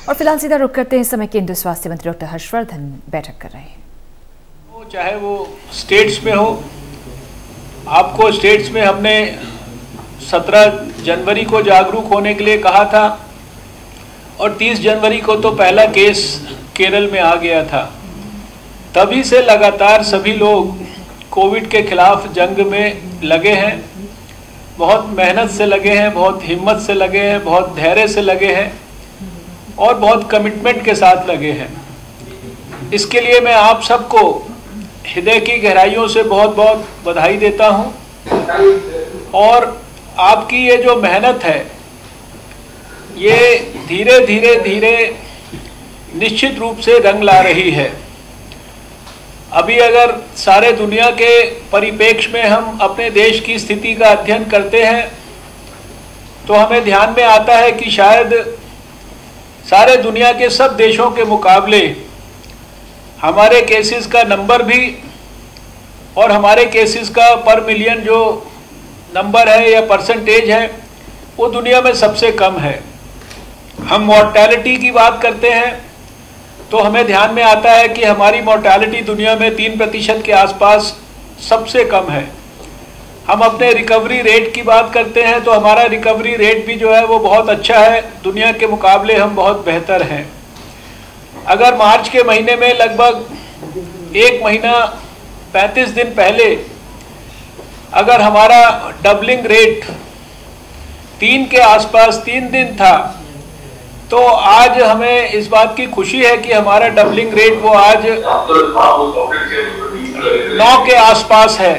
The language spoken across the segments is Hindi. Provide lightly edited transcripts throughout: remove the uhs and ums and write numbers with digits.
और फिलहाल सीधा रुख करते हैं इस समय केंद्रीय स्वास्थ्य मंत्री डॉक्टर हर्षवर्धन बैठक कर रहे हैं। चाहे वो स्टेट्स में हो, आपको स्टेट्स में हमने 17 जनवरी को जागरूक होने के लिए कहा था और 30 जनवरी को तो पहला केस केरल में आ गया था। तभी से लगातार सभी लोग कोविड के खिलाफ जंग में लगे हैं, बहुत मेहनत से लगे हैं, बहुत हिम्मत से लगे हैं, बहुत धैर्य से लगे हैं और बहुत कमिटमेंट के साथ लगे हैं। इसके लिए मैं आप सबको हृदय की गहराइयों से बहुत बहुत बधाई देता हूं और आपकी ये जो मेहनत है ये धीरे धीरे निश्चित रूप से रंग ला रही है। अभी अगर सारे दुनिया के परिप्रेक्ष्य में हम अपने देश की स्थिति का अध्ययन करते हैं तो हमें ध्यान में आता है कि शायद सारे दुनिया के सब देशों के मुकाबले हमारे केसेस का नंबर भी और हमारे केसेस का पर मिलियन जो नंबर है या परसेंटेज है वो दुनिया में सबसे कम है। हम मॉर्टेलिटी की बात करते हैं तो हमें ध्यान में आता है कि हमारी मॉर्टेलिटी दुनिया में 3% के आसपास सबसे कम है। हम अपने रिकवरी रेट की बात करते हैं तो हमारा रिकवरी रेट भी जो है वो बहुत अच्छा है, दुनिया के मुकाबले हम बहुत बेहतर हैं। अगर मार्च के महीने में लगभग 1 महीना 35 दिन पहले अगर हमारा डबलिंग रेट 3 के आसपास 3 दिन था तो आज हमें इस बात की खुशी है कि हमारा डबलिंग रेट वो आज 9 के आसपास है।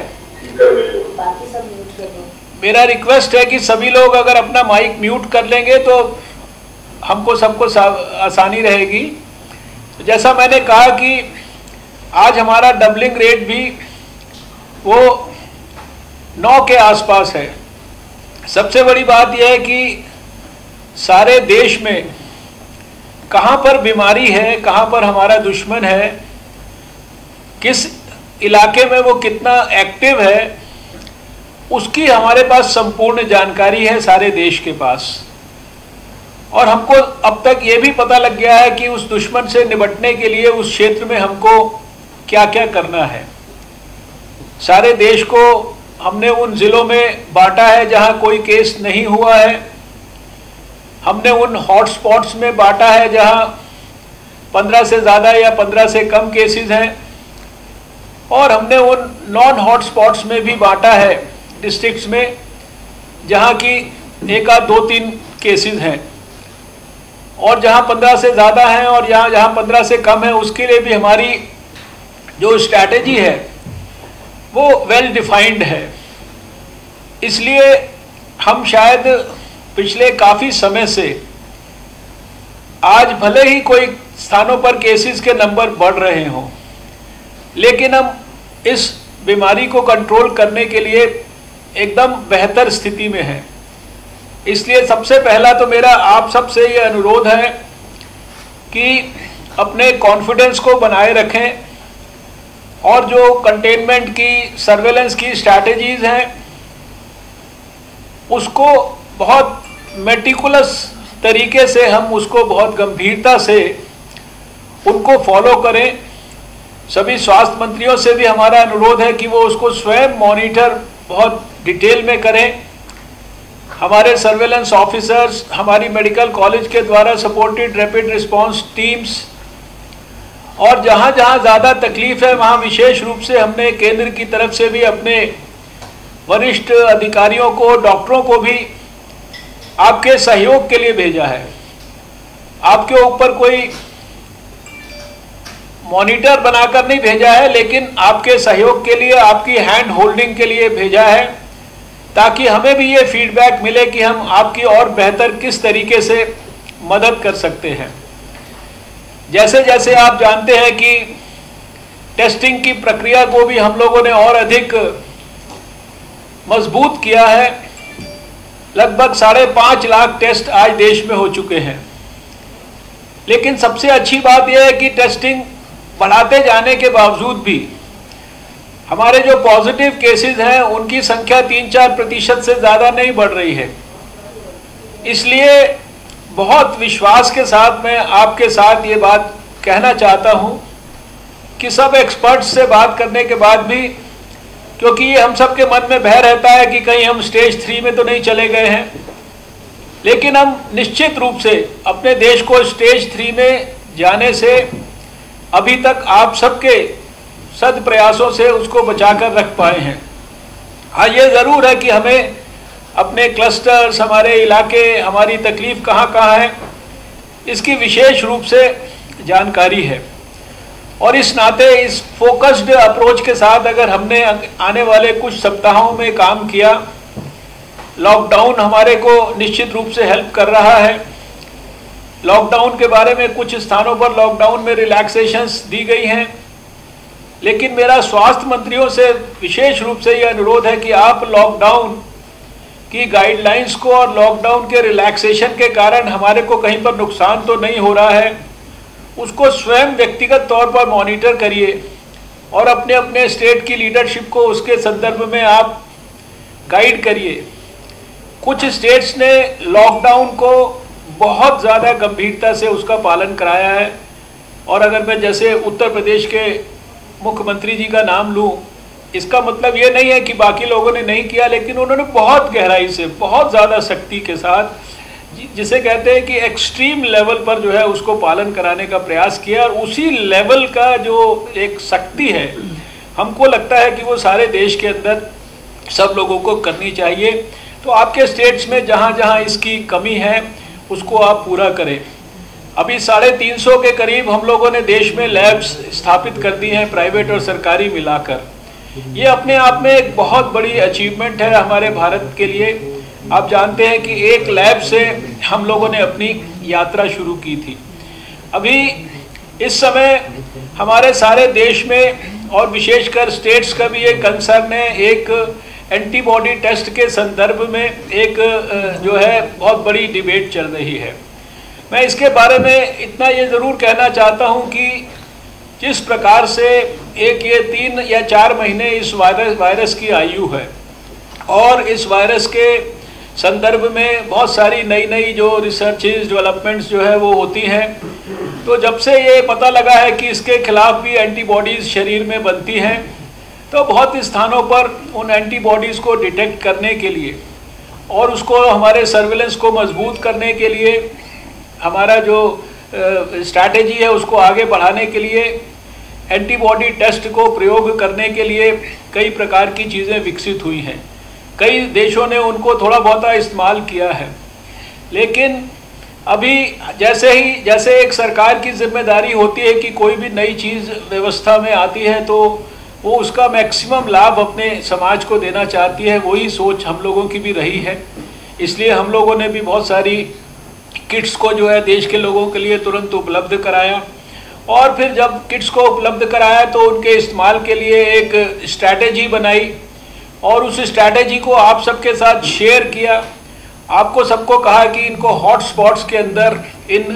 मेरा रिक्वेस्ट है कि सभी लोग अगर अपना माइक म्यूट कर लेंगे तो हमको सबको आसानी रहेगी। जैसा मैंने कहा कि आज हमारा डबलिंग रेट भी वो 9 के आसपास है। सबसे बड़ी बात यह है कि सारे देश में कहाँ पर बीमारी है, कहाँ पर हमारा दुश्मन है, किस इलाके में वो कितना एक्टिव है, उसकी हमारे पास संपूर्ण जानकारी है सारे देश के पास। और हमको अब तक ये भी पता लग गया है कि उस दुश्मन से निपटने के लिए उस क्षेत्र में हमको क्या क्या करना है। सारे देश को हमने उन जिलों में बांटा है जहां कोई केस नहीं हुआ है, हमने उन हॉटस्पॉट्स में बांटा है जहां 15 से ज़्यादा या 15 से कम केसेस हैं, और हमने उन नॉन हॉटस्पॉट्स में भी बांटा है डिस्ट्रिक्ट्स में जहां की 1 आध 2-3 केसेस हैं, और जहां 15 से ज़्यादा हैं और जहां 15 से कम है उसके लिए भी हमारी जो स्ट्रैटेजी है वो वेल डिफाइंड है। इसलिए हम शायद पिछले काफ़ी समय से आज भले ही कोई स्थानों पर केसेस के नंबर बढ़ रहे हों, लेकिन हम इस बीमारी को कंट्रोल करने के लिए एकदम बेहतर स्थिति में हैं। इसलिए सबसे पहला तो मेरा आप सबसे ये अनुरोध है कि अपने कॉन्फिडेंस को बनाए रखें और जो कंटेनमेंट की, सर्वेलेंस की स्ट्रैटेजीज हैं उसको बहुत मेटिकुलस तरीके से हम उसको बहुत गंभीरता से उनको फॉलो करें। सभी स्वास्थ्य मंत्रियों से भी हमारा अनुरोध है कि वो उसको स्वयं मॉनिटर बहुत डिटेल में करें। हमारे सर्वेलेंस ऑफिसर्स, हमारी मेडिकल कॉलेज के द्वारा सपोर्टेड रैपिड रिस्पांस टीम्स, और जहाँ जहाँ ज़्यादा तकलीफ है वहाँ विशेष रूप से हमने केंद्र की तरफ से भी अपने वरिष्ठ अधिकारियों को, डॉक्टरों को भी आपके सहयोग के लिए भेजा है। आपके ऊपर कोई मॉनिटर बनाकर नहीं भेजा है, लेकिन आपके सहयोग के लिए, आपकी हैंड होल्डिंग के लिए भेजा है, ताकि हमें भी ये फीडबैक मिले कि हम आपकी और बेहतर किस तरीके से मदद कर सकते हैं। जैसे जैसे आप जानते हैं कि टेस्टिंग की प्रक्रिया को भी हम लोगों ने और अधिक मजबूत किया है। लगभग 5.5 लाख टेस्ट आज देश में हो चुके हैं। लेकिन सबसे अच्छी बात यह है कि टेस्टिंग बढ़ाते जाने के बावजूद भी हमारे जो पॉजिटिव केसेस हैं उनकी संख्या 3-4% से ज़्यादा नहीं बढ़ रही है। इसलिए बहुत विश्वास के साथ मैं आपके साथ ये बात कहना चाहता हूँ कि सब एक्सपर्ट्स से बात करने के बाद भी, क्योंकि ये हम सब के मन में भय रहता है कि कहीं हम स्टेज 3 में तो नहीं चले गए हैं, लेकिन हम निश्चित रूप से अपने देश को स्टेज 3 में जाने से अभी तक आप सबके सद प्रयासों से उसको बचाकर रख पाए हैं। हाँ, ये ज़रूर है कि हमें अपने क्लस्टर्स, हमारे इलाके, हमारी तकलीफ कहाँ कहाँ है, इसकी विशेष रूप से जानकारी है। और इस नाते इस फोकस्ड अप्रोच के साथ अगर हमने आने वाले कुछ सप्ताहों में काम किया, लॉकडाउन हमारे को निश्चित रूप से हेल्प कर रहा है। लॉकडाउन के बारे में कुछ स्थानों पर लॉकडाउन में रिलैक्सेशंस दी गई हैं, लेकिन मेरा स्वास्थ्य मंत्रियों से विशेष रूप से यह अनुरोध है कि आप लॉकडाउन की गाइडलाइंस को और लॉकडाउन के रिलैक्सेशन के कारण हमारे को कहीं पर नुकसान तो नहीं हो रहा है, उसको स्वयं व्यक्तिगत तौर पर मॉनिटर करिए और अपने अपने स्टेट की लीडरशिप को उसके संदर्भ में आप गाइड करिए। कुछ स्टेट्स ने लॉकडाउन को बहुत ज़्यादा गंभीरता से उसका पालन कराया है, और अगर मैं जैसे उत्तर प्रदेश के मुख्यमंत्री जी का नाम लूँ, इसका मतलब ये नहीं है कि बाकी लोगों ने नहीं किया, लेकिन उन्होंने बहुत गहराई से, बहुत ज़्यादा सख्ती के साथ, जिसे कहते हैं कि एक्सट्रीम लेवल पर जो है उसको पालन कराने का प्रयास किया। और उसी लेवल का जो एक शक्ति है, हमको लगता है कि वो सारे देश के अंदर सब लोगों को करनी चाहिए। तो आपके स्टेट्स में जहाँ जहाँ इसकी कमी है उसको आप पूरा करें। अभी 350 के करीब हम लोगों ने देश में लैब्स स्थापित कर दी हैं, प्राइवेट और सरकारी मिलाकर। ये अपने आप में एक बहुत बड़ी अचीवमेंट है हमारे भारत के लिए। आप जानते हैं कि एक लैब से हम लोगों ने अपनी यात्रा शुरू की थी। अभी इस समय हमारे सारे देश में और विशेषकर स्टेट्स का भी एक कंसर्न है, एक एंटीबॉडी टेस्ट के संदर्भ में एक जो है बहुत बड़ी डिबेट चल रही है। मैं इसके बारे में इतना ये ज़रूर कहना चाहता हूँ कि जिस प्रकार से एक ये 3 या 4 महीने इस वायरस की आयु है, और इस वायरस के संदर्भ में बहुत सारी नई जो रिसर्चेज, डेवलपमेंट्स जो है वो होती हैं। तो जब से ये पता लगा है कि इसके खिलाफ भी एंटीबॉडीज़ शरीर में बनती हैं, तो बहुत स्थानों पर उन एंटीबॉडीज़ को डिटेक्ट करने के लिए और उसको हमारे सर्विलेंस को मजबूत करने के लिए, हमारा जो स्ट्रैटेजी है उसको आगे बढ़ाने के लिए, एंटीबॉडी टेस्ट को प्रयोग करने के लिए कई प्रकार की चीज़ें विकसित हुई हैं। कई देशों ने उनको थोड़ा बहुत इस्तेमाल किया है, लेकिन अभी जैसे एक सरकार की जिम्मेदारी होती है कि कोई भी नई चीज़ व्यवस्था में आती है तो वो उसका मैक्सिमम लाभ अपने समाज को देना चाहती है। वही सोच हम लोगों की भी रही है। इसलिए हम लोगों ने भी बहुत सारी किट्स को जो है देश के लोगों के लिए तुरंत उपलब्ध कराया, और फिर जब किट्स को उपलब्ध कराया तो उनके इस्तेमाल के लिए एक स्ट्रैटेजी बनाई और उस स्ट्रैटेजी को आप सबके साथ शेयर किया। आपको सबको कहा कि इनको हॉट स्पॉट्स के अंदर इन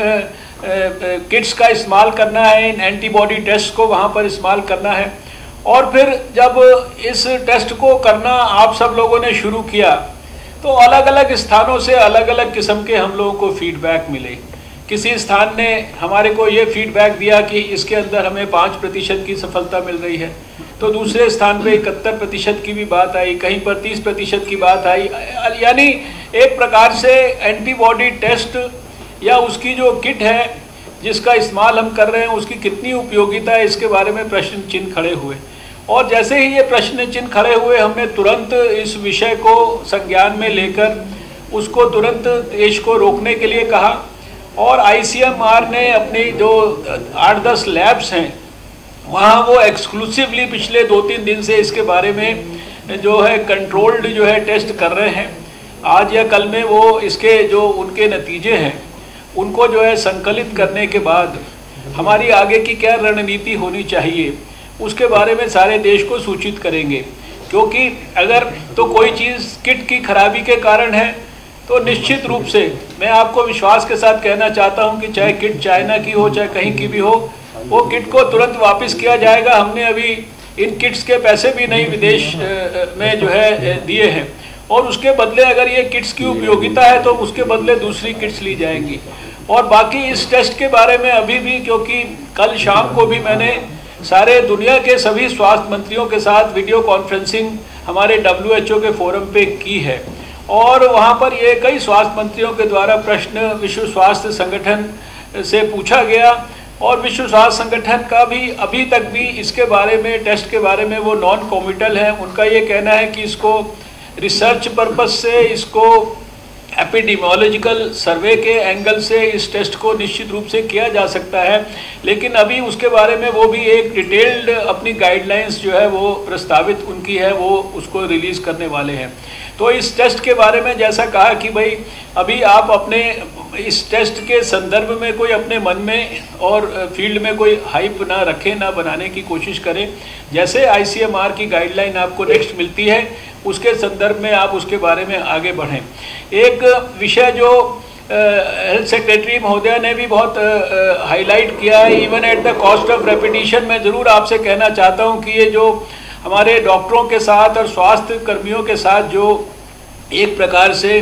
किट्स का इस्तेमाल करना है, इन एंटीबॉडी टेस्ट को वहाँ पर इस्तेमाल करना है। और फिर जब इस टेस्ट को करना आप सब लोगों ने शुरू किया तो अलग अलग स्थानों से अलग अलग किस्म के हम लोगों को फीडबैक मिले। किसी स्थान ने हमारे को ये फीडबैक दिया कि इसके अंदर हमें 5% की सफलता मिल रही है, तो दूसरे स्थान पे 71% की भी बात आई, कहीं पर 30% की बात आई। यानी एक प्रकार से एंटीबॉडी टेस्ट या उसकी जो किट है जिसका इस्तेमाल हम कर रहे हैं उसकी कितनी उपयोगिता है, इसके बारे में प्रश्न चिन्ह खड़े हुए। और जैसे ही ये प्रश्न चिन्ह खड़े हुए, हमने तुरंत इस विषय को संज्ञान में लेकर उसको तुरंत देश को रोकने के लिए कहा, और ICMR ने अपनी जो 8-10 लैब्स हैं वहाँ वो एक्सक्लूसिवली पिछले 2-3 दिन से इसके बारे में जो है कंट्रोल्ड जो है टेस्ट कर रहे हैं। आज या कल में वो इसके जो उनके नतीजे हैं उनको जो है संकलित करने के बाद हमारी आगे की क्या रणनीति होनी चाहिए उसके बारे में सारे देश को सूचित करेंगे। क्योंकि अगर तो कोई चीज़ किट की खराबी के कारण है तो निश्चित रूप से मैं आपको विश्वास के साथ कहना चाहता हूं कि चाहे किट चाइना की हो चाहे कहीं की भी हो, वो किट को तुरंत वापस किया जाएगा। हमने अभी इन किट्स के पैसे भी नहीं विदेश में जो है दिए हैं, और उसके बदले अगर ये किट्स की उपयोगिता है तो उसके बदले दूसरी किट्स ली जाएंगी। और बाकी इस टेस्ट के बारे में अभी भी, क्योंकि कल शाम को भी मैंने सारे दुनिया के सभी स्वास्थ्य मंत्रियों के साथ वीडियो कॉन्फ्रेंसिंग हमारे WHO के फोरम पे की है, और वहाँ पर ये कई स्वास्थ्य मंत्रियों के द्वारा प्रश्न विश्व स्वास्थ्य संगठन से पूछा गया, और विश्व स्वास्थ्य संगठन का भी अभी तक भी इसके बारे में, टेस्ट के बारे में वो नॉन कॉमिटल है। उनका ये कहना है कि इसको रिसर्च पर्पस से, इसको एपिडेमियोलॉजिकल सर्वे के एंगल से इस टेस्ट को निश्चित रूप से किया जा सकता है, लेकिन अभी उसके बारे में वो भी एक डिटेल्ड अपनी गाइडलाइंस जो है वो प्रस्तावित उनकी है, वो उसको रिलीज़ करने वाले हैं। तो इस टेस्ट के बारे में जैसा कहा कि भाई अभी आप अपने इस टेस्ट के संदर्भ में कोई अपने मन में और फील्ड में कोई हाइप ना रखें, ना बनाने की कोशिश करें। जैसे ICMR की गाइडलाइन आपको नेक्स्ट मिलती है उसके संदर्भ में आप उसके बारे में आगे बढ़ें। एक विषय जो हेल्थ सेक्रेटरी महोदय ने भी बहुत हाईलाइट किया है, even at the cost of repetition, मैं ज़रूर आपसे कहना चाहता हूँ कि ये जो हमारे डॉक्टरों के साथ और स्वास्थ्य कर्मियों के साथ जो एक प्रकार से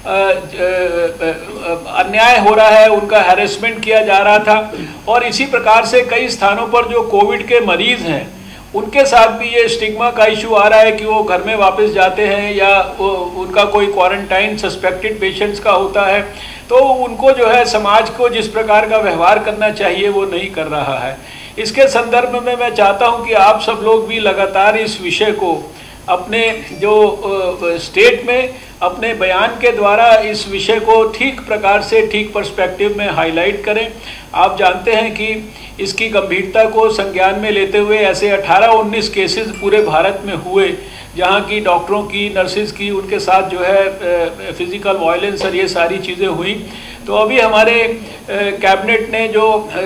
अन्याय हो रहा है, उनका हैरेसमेंट किया जा रहा था, और इसी प्रकार से कई स्थानों पर जो कोविड के मरीज़ हैं उनके साथ भी ये स्टिग्मा का इशू आ रहा है कि वो घर में वापस जाते हैं या उनका कोई क्वारंटाइन सस्पेक्टेड पेशेंट्स का होता है, तो उनको जो है समाज को जिस प्रकार का व्यवहार करना चाहिए वो नहीं कर रहा है। इसके संदर्भ में मैं चाहता हूं कि आप सब लोग भी लगातार इस विषय को अपने जो स्टेट में अपने बयान के द्वारा इस विषय को ठीक प्रकार से, ठीक पर्सपेक्टिव में हाईलाइट करें। आप जानते हैं कि इसकी गंभीरता को संज्ञान में लेते हुए ऐसे 18-19 केसेस पूरे भारत में हुए, जहां की डॉक्टरों की, नर्सिस की, उनके साथ जो है फिजिकल वायलेंस और ये सारी चीज़ें हुई। तो अभी हमारे कैबिनेट ने जो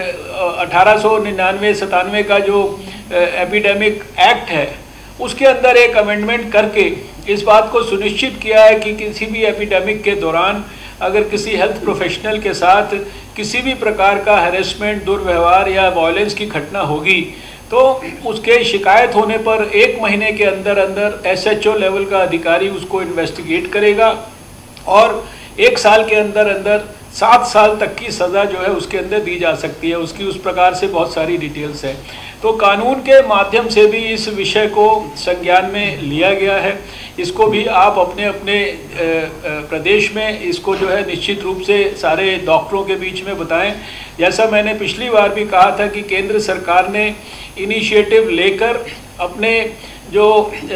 1899-97 का जो एपिडेमिक एक्ट है उसके अंदर एक अमेंडमेंट करके इस बात को सुनिश्चित किया है कि किसी भी एपिडेमिक के दौरान अगर किसी हेल्थ प्रोफेशनल के साथ किसी भी प्रकार का हैरेसमेंट, दुर्व्यवहार या वायलेंस की घटना होगी तो उसके शिकायत होने पर 1 महीने के अंदर अंदर SHO लेवल का अधिकारी उसको इन्वेस्टिगेट करेगा, और 1 साल के अंदर अंदर 7 साल तक की सज़ा जो है उसके अंदर दी जा सकती है। उसकी उस प्रकार से बहुत सारी डिटेल्स है। तो कानून के माध्यम से भी इस विषय को संज्ञान में लिया गया है। इसको भी आप अपने अपने प्रदेश में इसको जो है निश्चित रूप से सारे डॉक्टरों के बीच में बताएं। जैसा मैंने पिछली बार भी कहा था कि केंद्र सरकार ने इनिशिएटिव लेकर अपने जो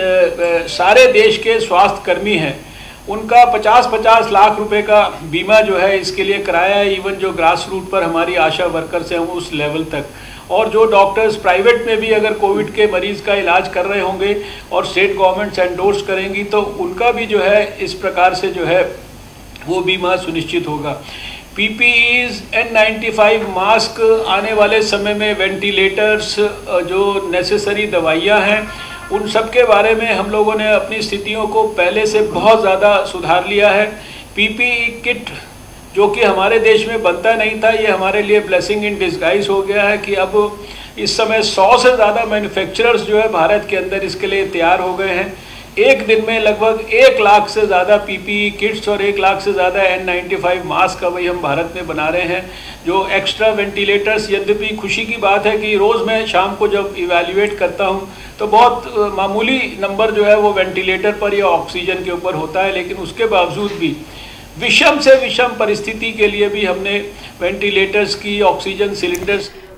सारे देश के स्वास्थ्य कर्मी हैं उनका 50-50 लाख रुपए का बीमा जो है इसके लिए कराया है। इवन जो ग्रास रूट पर हमारी आशा वर्कर्स हैं उस लेवल तक, और जो डॉक्टर्स प्राइवेट में भी अगर कोविड के मरीज़ का इलाज कर रहे होंगे और स्टेट गवर्नमेंट्स एंडोर्स करेंगी तो उनका भी जो है इस प्रकार से जो है वो बीमा सुनिश्चित होगा। PPEs, N95 मास्क, आने वाले समय में वेंटिलेटर्स, जो नेसेसरी दवाइयाँ हैं उन सब के बारे में हम लोगों ने अपनी स्थितियों को पहले से बहुत ज़्यादा सुधार लिया है। PPE किट जो कि हमारे देश में बनता नहीं था, ये हमारे लिए ब्लेसिंग इन डिस्गाइज हो गया है कि अब इस समय 100 से ज़्यादा मैन्युफैक्चरर्स जो है भारत के अंदर इसके लिए तैयार हो गए हैं। एक दिन में लगभग 1 लाख से ज़्यादा PPE किट्स और 1 लाख से ज़्यादा N95 मास्क अभी हम भारत में बना रहे हैं। जो एक्स्ट्रा वेंटिलेटर्स, यद्यपि खुशी की बात है कि रोज़ मैं शाम को जब इवैल्यूएट करता हूं तो बहुत मामूली नंबर जो है वो वेंटिलेटर पर या ऑक्सीजन के ऊपर होता है, लेकिन उसके बावजूद भी विषम से विषम परिस्थिति के लिए भी हमने वेंटिलेटर्स की, ऑक्सीजन सिलेंडर्स